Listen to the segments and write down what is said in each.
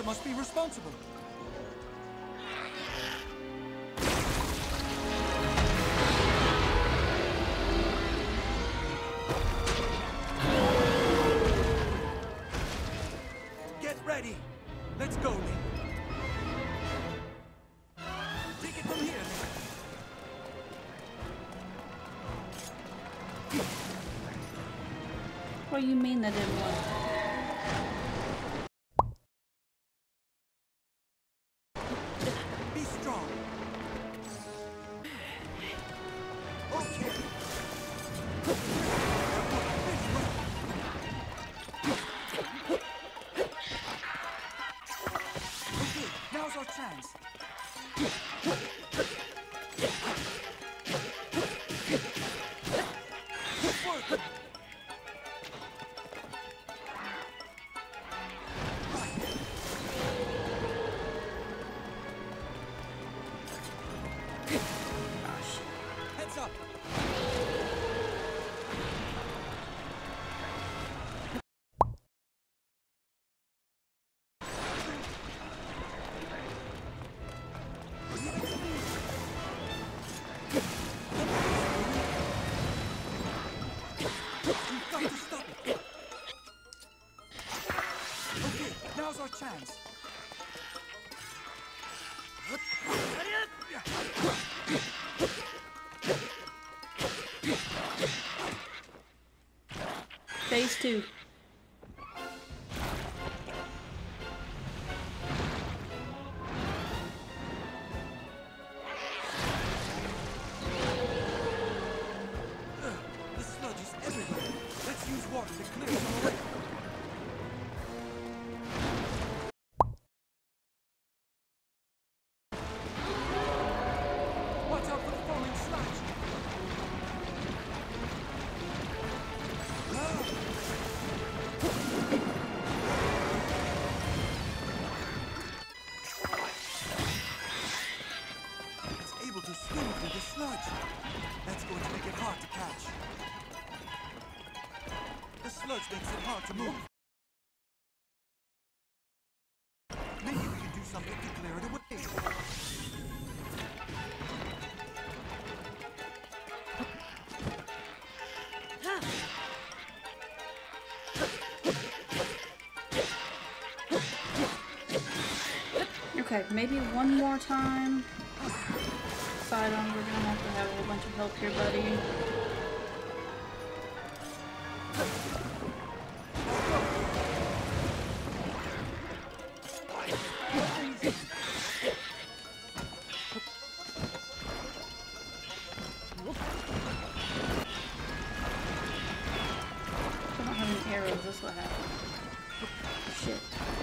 must be responsible. Get ready. Let's go, Link. Take it from here, Link. What do you mean that didn't work? Be strong. Okay. Okay, now's our chance. Work. Heads up. We've got to stop it. Okay, now's our chance. Phase 2. The sludge is everywhere. Let's use water to clear some away. Watch out for the falling sludge. It's able to swim through the sludge. That's going to make it hard to catch. The sludge makes it hard to move. Maybe we can do something to clear it away. Okay, maybe one more time. Sidon, we're gonna have to have a whole bunch of help here, buddy. I don't have any arrows, that's what happened. Shit.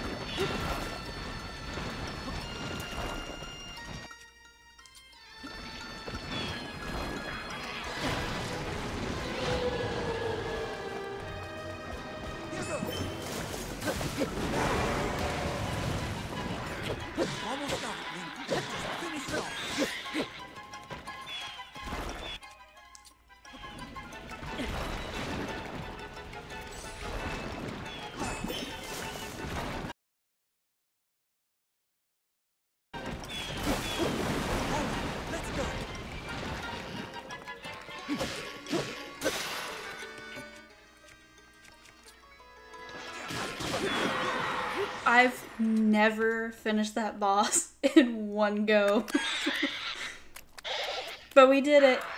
Almost got it, Link. Just finish it off. Let's go. I've never finished that boss in one go. But we did it.